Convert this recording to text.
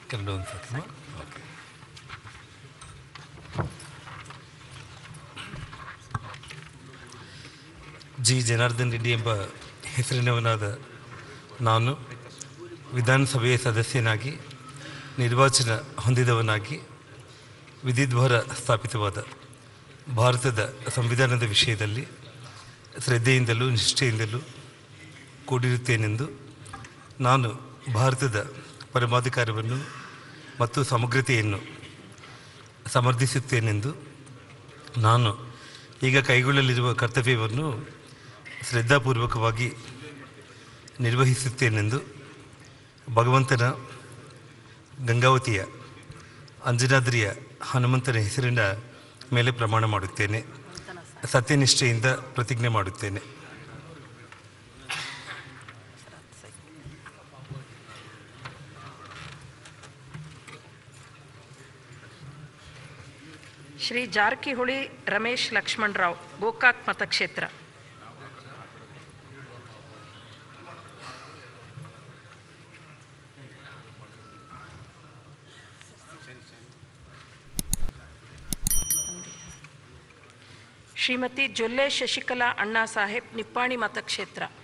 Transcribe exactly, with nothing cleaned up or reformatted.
ಎರಡು ಒಂದು ಸತಿ ಓಕೆ. ಜಿ ಜನಾರ್ದನ್ ರೆಡ್ಡಿ ಎಂಬ ಹೆಸರಿನವನಾದ ನಾನು ವಿಧಾನಸಭೆಯ ಸದಸ್ಯನಾಗಿ ನಿರ್ವಾಚನ ಹೊಂದಿದವನಾಗಿ ವಿಧಿದ್ವಾರ ಸ್ಥಾಪಿತವಾದ ಭಾರತದ ಸಂವಿಧಾನದ ವಿಷಯದಲ್ಲಿ ಶ್ರದ್ಧೆಯಿಂದಲೂ ನಿಷ್ಠೆಯಿಂದಲೂ ಕೂಡಿರುತ್ತೇನೆಂದು ನಾನು ಭಾರತದ ಪರಮಾಧಿಕಾರವನ್ನು ಮತ್ತು ಸಮಗ್ರತೆಯನ್ನು ಸಮರ್ಥಿಸುತ್ತೇನೆಂದು ನಾನು ಈಗ ಕೈಗೊಳ್ಳಲಿರುವ ಕರ್ತವ್ಯವನ್ನು ಶ್ರದ್ಧಾಪೂರ್ವಕವಾಗಿ ನಿರ್ವಹಿಸುತ್ತೇನೆಂದು ಭಗವಂತನ, ಗಂಗಾವತಿಯ, ಅಂಜನಾದ್ರಿಯ ಹನುಮಂತನ ಹೆಸರಿನ ಮೇಲೆ ಪ್ರಮಾಣ ಮಾಡುತ್ತೇನೆ. ಸತ್ಯನಿಷ್ಠೆಯಿಂದ ಪ್ರತಿಜ್ಞೆ ಮಾಡುತ್ತೇನೆ. ಶ್ರೀ ಜಾರಕಿಹೊಳಿ ರಮೇಶ್ ಲಕ್ಷ್ಮಣರಾವ್, ಗೋಕಾಕ್ ಮತಕ್ಷೇತ್ರ. ಶ್ರೀಮತಿ ಜೊಲ್ಲೆ ಶಶಿಕಲಾ ಅಣ್ಣಾ ಸಾಹೇಬ್, ನಿಪ್ಪಾಣಿ ಮತಕ್ಷೇತ್ರ.